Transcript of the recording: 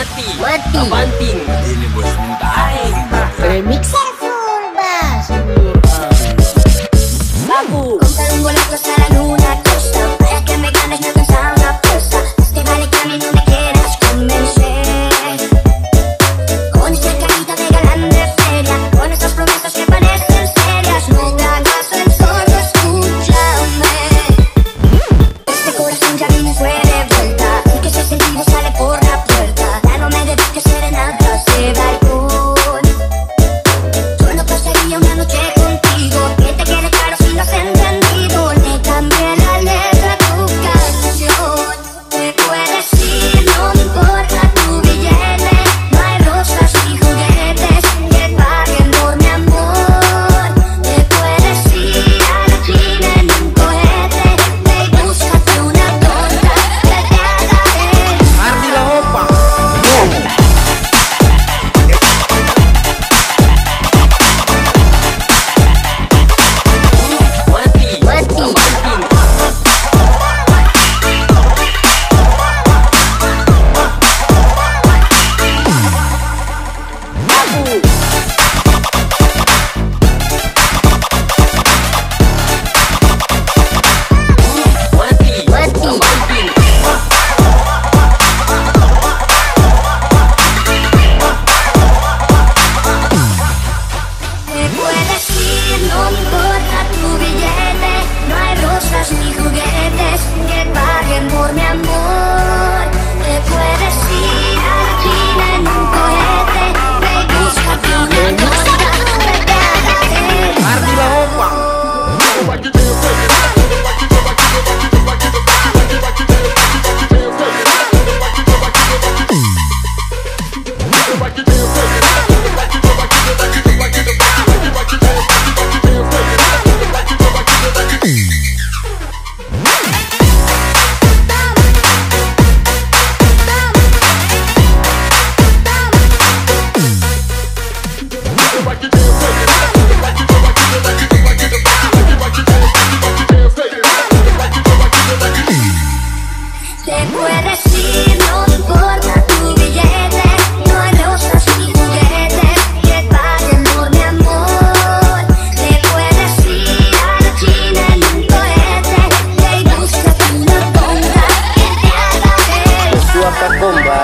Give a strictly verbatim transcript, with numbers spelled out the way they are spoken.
mati, mati, banting. Ini bos minta remixer full bass. Lagu. Contar un boleto será una cosa, para que me ganes me alcanza una apuesta. Más te vale que a mí no me quieras convencer. Con esa carita de galán de feria, con esas promesas que parecen serias, no me hagas el sordo, escúchame. Este corazón ya viene fue de vuelta, y que ese sentido sale por la puerta. Ya no me dediques serenatas de balcón. Yo no pasaría una noche contigo, que te quede claro si lo has entendido. Le cambié la letra a tu canción. Te puedes ir, no me importa tu billete. No hay rosas ni juguetes que paguen por mi amor. Te puedes ir a la China en un cohete. Ve y búscate una tonta que te haga ver. Hrdy Lahopang. Mati, Mati, banting. Lagu. Mati, mati, banting. Te puedes ir, no me importa tu billete. No hay rosas ni juguetes que paguen por mi amor. Te puedes ir a la China en un cohete. Ve y búscate una tonta que te haga ver. Hrdy Lahopang. Te puedes ir, no me importa tu billete. No hay rosas ni juguetes que paguen por mi amor. Te puedes ir a la China en un cohete. Ve y búscate una tonta que te haga ver. Josua Kakomba.